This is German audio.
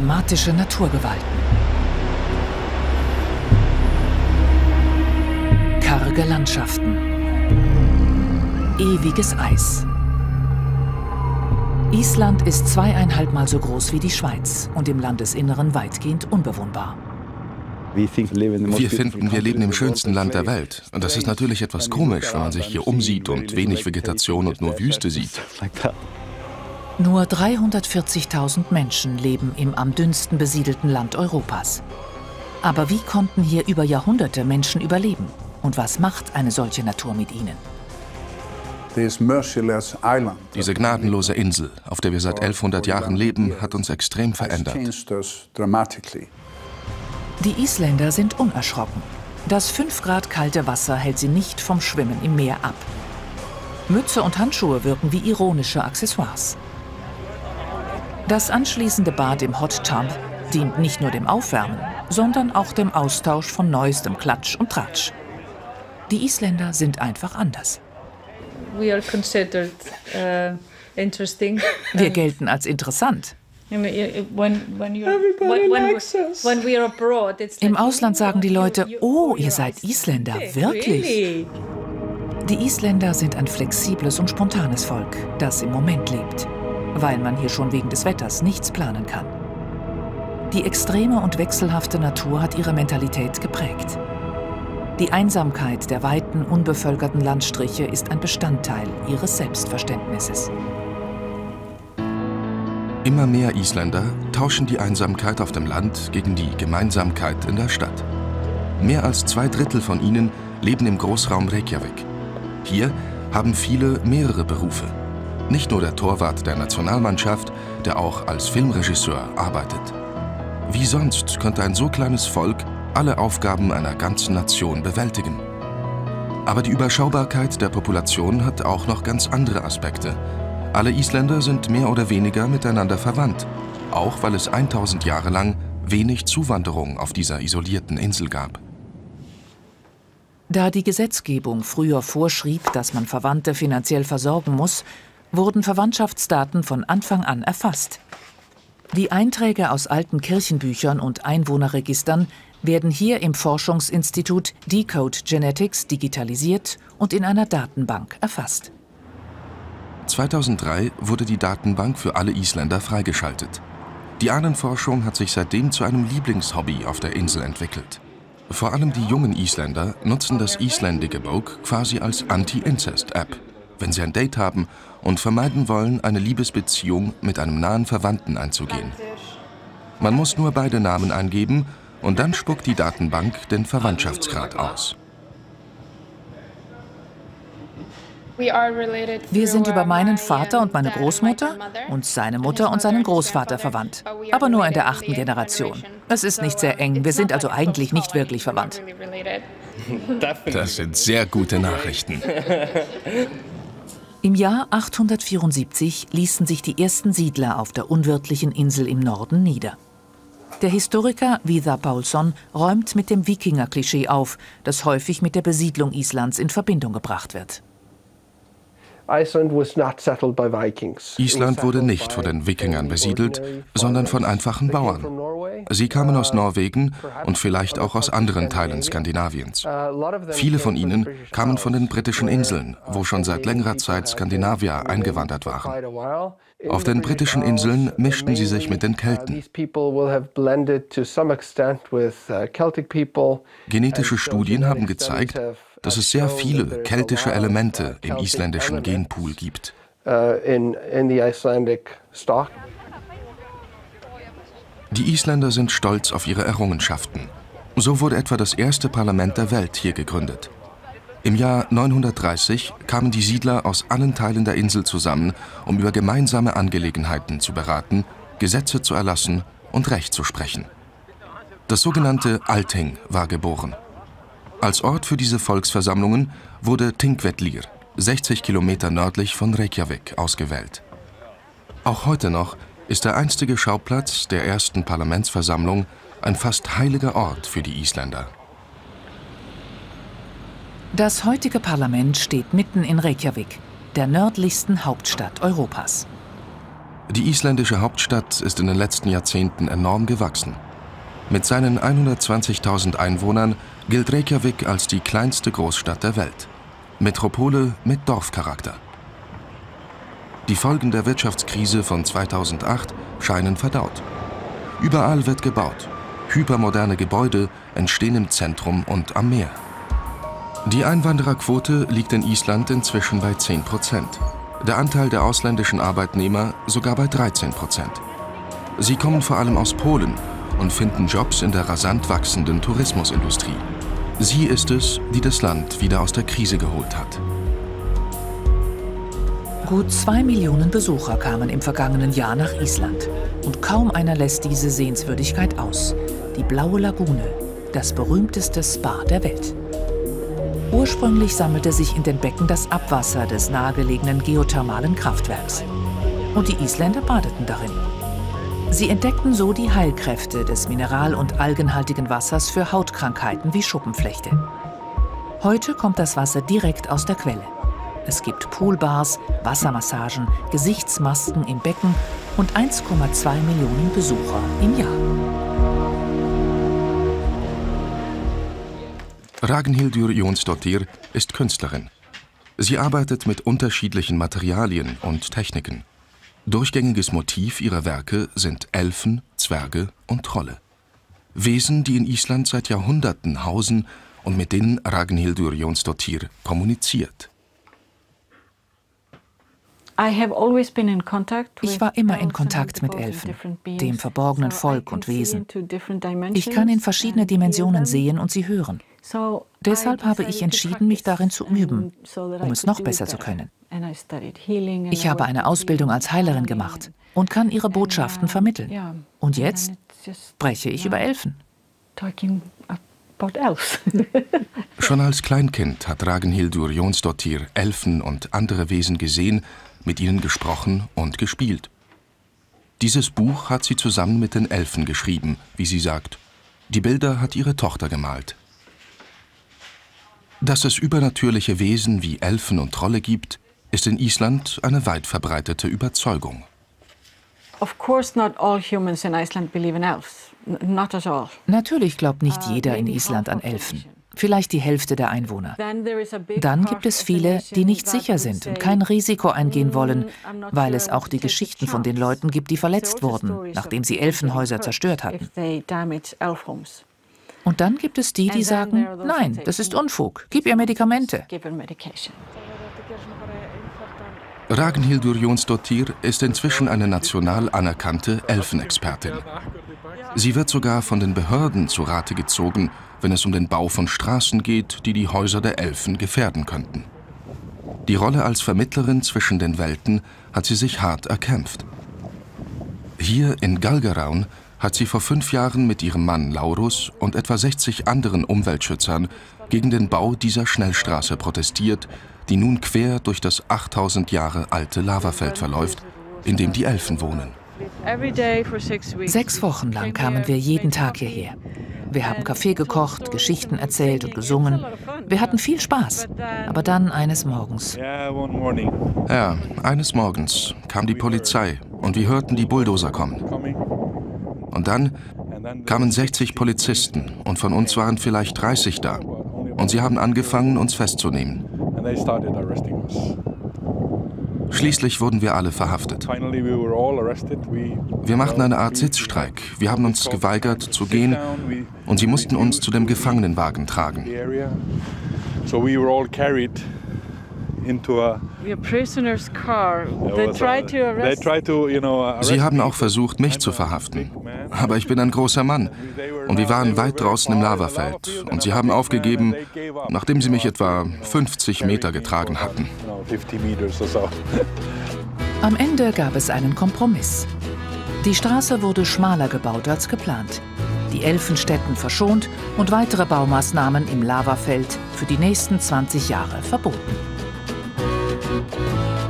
dramatische Naturgewalten. Karge Landschaften. Ewiges Eis. Island ist 2,5 Mal so groß wie die Schweiz und im Landesinneren weitgehend unbewohnbar. Wir finden, wir leben im schönsten Land der Welt. Und das ist natürlich etwas komisch, wenn man sich hier umsieht und wenig Vegetation und nur Wüste sieht. Nur 340.000 Menschen leben im am dünnsten besiedelten Land Europas. Aber wie konnten hier über Jahrhunderte Menschen überleben? Und was macht eine solche Natur mit ihnen? Diese gnadenlose Insel, auf der wir seit 1100 Jahren leben, hat uns extrem verändert. Die Isländer sind unerschrocken. Das 5 Grad kalte Wasser hält sie nicht vom Schwimmen im Meer ab. Mütze und Handschuhe wirken wie ironische Accessoires. Das anschließende Bad im Hot Tub dient nicht nur dem Aufwärmen, sondern auch dem Austausch von neuestem Klatsch und Tratsch. Die Isländer sind einfach anders. Wir gelten als interessant. Im Ausland sagen die Leute, oh, ihr seid Isländer, wirklich? Die Isländer sind ein flexibles und spontanes Volk, das im Moment lebt, weil man hier schon wegen des Wetters nichts planen kann. Die extreme und wechselhafte Natur hat ihre Mentalität geprägt. Die Einsamkeit der weiten, unbevölkerten Landstriche ist ein Bestandteil ihres Selbstverständnisses. Immer mehr Isländer tauschen die Einsamkeit auf dem Land gegen die Gemeinsamkeit in der Stadt. Mehr als 2/3 von ihnen leben im Großraum Reykjavik. Hier haben viele mehrere Berufe. Nicht nur der Torwart der Nationalmannschaft, der auch als Filmregisseur arbeitet. Wie sonst könnte ein so kleines Volk alle Aufgaben einer ganzen Nation bewältigen? Aber die Überschaubarkeit der Population hat auch noch ganz andere Aspekte. Alle Isländer sind mehr oder weniger miteinander verwandt, auch weil es 1000 Jahre lang wenig Zuwanderung auf dieser isolierten Insel gab. Da die Gesetzgebung früher vorschrieb, dass man Verwandte finanziell versorgen muss, wurden Verwandtschaftsdaten von Anfang an erfasst. Die Einträge aus alten Kirchenbüchern und Einwohnerregistern werden hier im Forschungsinstitut Decode Genetics digitalisiert und in einer Datenbank erfasst. 2003 wurde die Datenbank für alle Isländer freigeschaltet. Die Ahnenforschung hat sich seitdem zu einem Lieblingshobby auf der Insel entwickelt. Vor allem die jungen Isländer nutzen das Íslendingabók quasi als Anti-Incest-App, wenn sie ein Date haben und vermeiden wollen, eine Liebesbeziehung mit einem nahen Verwandten einzugehen. Man muss nur beide Namen eingeben und dann spuckt die Datenbank den Verwandtschaftsgrad aus. Wir sind über meinen Vater und meine Großmutter und seine Mutter und seinen Großvater verwandt. Aber nur in der 8. Generation. Es ist nicht sehr eng, wir sind also eigentlich nicht wirklich verwandt. Das sind sehr gute Nachrichten. Im Jahr 874 ließen sich die ersten Siedler auf der unwirtlichen Insel im Norden nieder. Der Historiker Vidar Paulsson räumt mit dem Wikinger-Klischee auf, das häufig mit der Besiedlung Islands in Verbindung gebracht wird. Island wurde nicht von den Wikingern besiedelt, sondern von einfachen Bauern. Sie kamen aus Norwegen und vielleicht auch aus anderen Teilen Skandinaviens. Viele von ihnen kamen von den britischen Inseln, wo schon seit längerer Zeit Skandinavier eingewandert waren. Auf den britischen Inseln mischten sie sich mit den Kelten. Genetische Studien haben gezeigt, dass es sehr viele keltische Elemente im isländischen Genpool gibt. Die Isländer sind stolz auf ihre Errungenschaften. So wurde etwa das erste Parlament der Welt hier gegründet. Im Jahr 930 kamen die Siedler aus allen Teilen der Insel zusammen, um über gemeinsame Angelegenheiten zu beraten, Gesetze zu erlassen und Recht zu sprechen. Das sogenannte Althing war geboren. Als Ort für diese Volksversammlungen wurde Þingvellir, 60 Kilometer nördlich von Reykjavik, ausgewählt. Auch heute noch ist der einstige Schauplatz der ersten Parlamentsversammlung ein fast heiliger Ort für die Isländer. Das heutige Parlament steht mitten in Reykjavik, der nördlichsten Hauptstadt Europas. Die isländische Hauptstadt ist in den letzten Jahrzehnten enorm gewachsen. Mit seinen 120.000 Einwohnern gilt Reykjavik als die kleinste Großstadt der Welt. Metropole mit Dorfcharakter. Die Folgen der Wirtschaftskrise von 2008 scheinen verdaut. Überall wird gebaut. Hypermoderne Gebäude entstehen im Zentrum und am Meer. Die Einwandererquote liegt in Island inzwischen bei 10%. Der Anteil der ausländischen Arbeitnehmer sogar bei 13%. Sie kommen vor allem aus Polen und finden Jobs in der rasant wachsenden Tourismusindustrie. Sie ist es, die das Land wieder aus der Krise geholt hat. Gut 2 Millionen Besucher kamen im vergangenen Jahr nach Island. Und kaum einer lässt diese Sehenswürdigkeit aus. Die Blaue Lagune, das berühmteste Spa der Welt. Ursprünglich sammelte sich in den Becken das Abwasser des nahegelegenen geothermalen Kraftwerks. Und die Isländer badeten darin. Sie entdeckten so die Heilkräfte des mineral- und algenhaltigen Wassers für Hautkrankheiten wie Schuppenflechte. Heute kommt das Wasser direkt aus der Quelle. Es gibt Poolbars, Wassermassagen, Gesichtsmasken im Becken und 1,2 Millionen Besucher im Jahr. Ragnhildur Jónsdóttir ist Künstlerin. Sie arbeitet mit unterschiedlichen Materialien und Techniken. Durchgängiges Motiv ihrer Werke sind Elfen, Zwerge und Trolle. Wesen, die in Island seit Jahrhunderten hausen und mit denen Ragnhildur Jónsdóttir kommuniziert. Ich war immer in Kontakt mit Elfen, dem verborgenen Volk und Wesen. Ich kann in verschiedene Dimensionen sehen und sie hören. Deshalb habe ich entschieden, mich darin zu üben, um es noch besser zu können. Ich habe eine Ausbildung als Heilerin gemacht und kann ihre Botschaften vermitteln. Und jetzt spreche ich über Elfen. Schon als Kleinkind hat Ragnhildur Jónsdóttir Elfen und andere Wesen gesehen, mit ihnen gesprochen und gespielt. Dieses Buch hat sie zusammen mit den Elfen geschrieben, wie sie sagt. Die Bilder hat ihre Tochter gemalt. Dass es übernatürliche Wesen wie Elfen und Trolle gibt, ist in Island eine weit verbreitete Überzeugung. Natürlich glaubt nicht jeder in Island an Elfen. Vielleicht die Hälfte der Einwohner. Dann gibt es viele, die nicht sicher sind und kein Risiko eingehen wollen, weil es auch die Geschichten von den Leuten gibt, die verletzt wurden, nachdem sie Elfenhäuser zerstört hatten. Und dann gibt es die, die sagen, nein, das ist Unfug, gib ihr Medikamente. Ragnhildur Jónsdóttir ist inzwischen eine national anerkannte Elfenexpertin. Sie wird sogar von den Behörden zu Rate gezogen, wenn es um den Bau von Straßen geht, die die Häuser der Elfen gefährden könnten. Die Rolle als Vermittlerin zwischen den Welten hat sie sich hart erkämpft. Hier in Galgeraun hat sie vor 5 Jahren mit ihrem Mann Laurus und etwa 60 anderen Umweltschützern gegen den Bau dieser Schnellstraße protestiert, die nun quer durch das 8000 Jahre alte Lavafeld verläuft, in dem die Elfen wohnen. 6 Wochen lang kamen wir jeden Tag hierher. Wir haben Kaffee gekocht, Geschichten erzählt und gesungen. Wir hatten viel Spaß. Aber dann eines Morgens. Ja, eines Morgens kam die Polizei und wir hörten die Bulldozer kommen. Und dann kamen 60 Polizisten und von uns waren vielleicht 30 da. Und sie haben angefangen, uns festzunehmen. Schließlich wurden wir alle verhaftet. Wir machten eine Art Sitzstreik. Wir haben uns geweigert zu gehen und sie mussten uns zu dem Gefangenenwagen tragen. Sie haben auch versucht, mich zu verhaften. Aber ich bin ein großer Mann und wir waren weit draußen im Lavafeld. Und sie haben aufgegeben, nachdem sie mich etwa 50 Meter getragen hatten. Am Ende gab es einen Kompromiss. Die Straße wurde schmaler gebaut als geplant. Die Elfenstätten verschont und weitere Baumaßnahmen im Lavafeld für die nächsten 20 Jahre verboten.